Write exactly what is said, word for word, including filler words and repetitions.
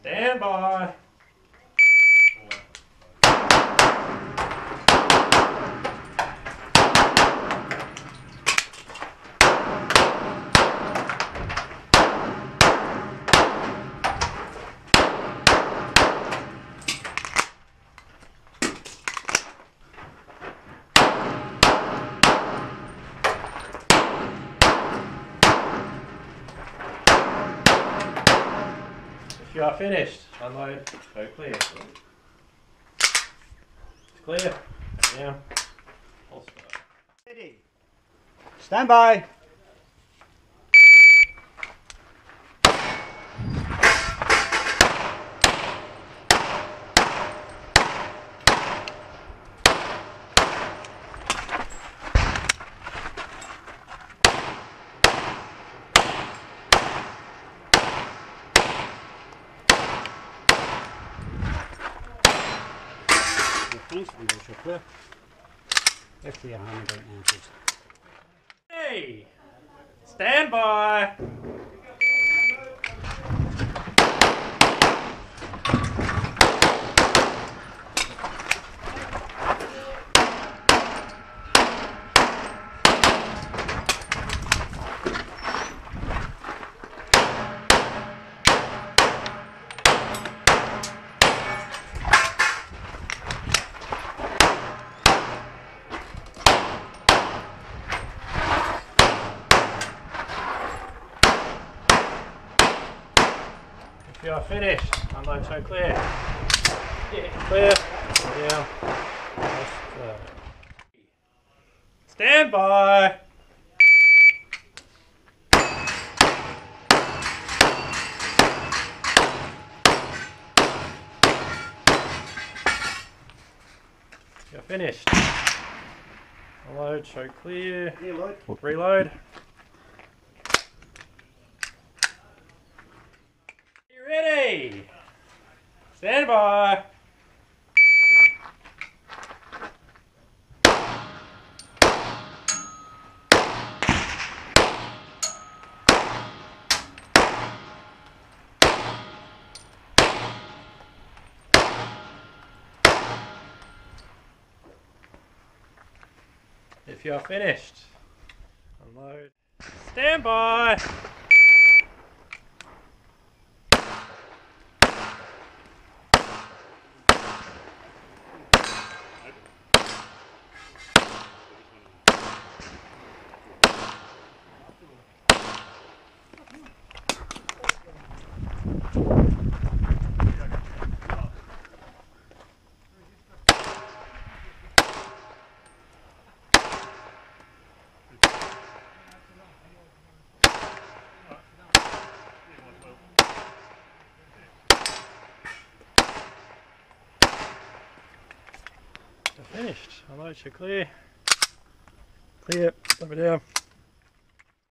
Stand by. If you are finished, unload, go clear. It's clear. Back down. Holster. Ready. Stand by. Thanks, and go to clear. If your hand don't answer. Hey! Stand by! If you are finished, unload, so clear. Yeah. Clear. Down. Holster. Stand by! You're finished. Unload, show clear. Reload. Reload. You ready? Stand by. If you are finished, unload. Stand by. Finished. Unload, you clear. Clear. Dump it down.